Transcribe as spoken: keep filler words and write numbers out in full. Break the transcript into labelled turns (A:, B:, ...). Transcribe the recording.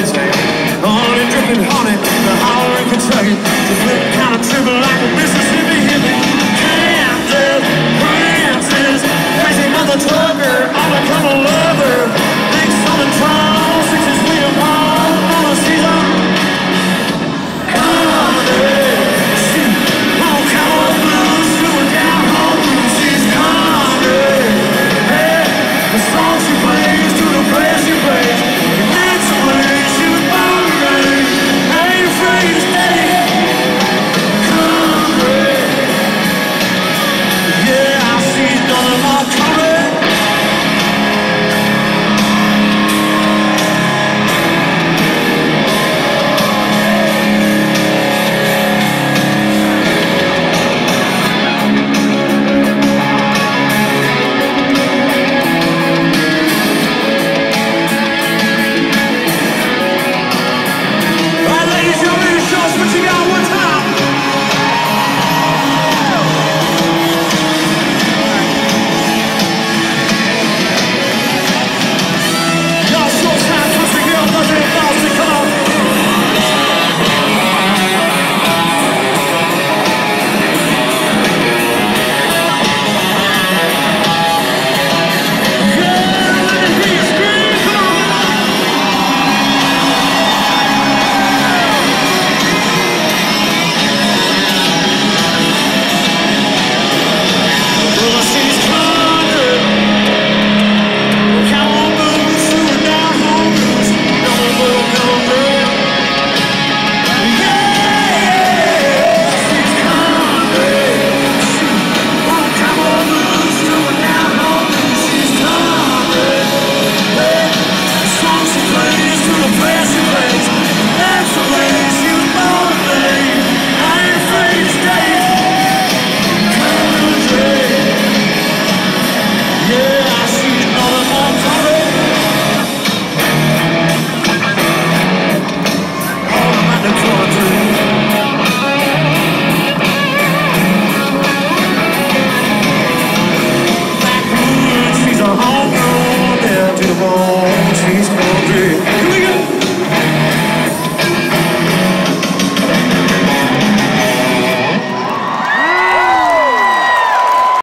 A: say, honey, dripping honey, the holler in Kentucky, the flip kind of tripping like a Mississippi hippie. Kansas, Francis, crazy mother trucker, all the come a lover, big southern tall, sixes William Paul, all the season. Country, shoot, long cowboy blues, doing down home, she's country. Hey, the song she plays to the prayer she prays, that's the way she was born to raise. Ain't afraid to stay country. Yeah, I see none of my country. Right, ladies, you want me to show us what you got one time? Y'all show time, country girl, nothing about to come on. Yeah, let me hear you scream, come on. Well, she's country. Cowboy blues, doing down home blues, double little country. Yeah, she's country. Oh, cowboy blues, doing down home blues, she's country. Hey, the song she plays to the prayer she plays, that's the way she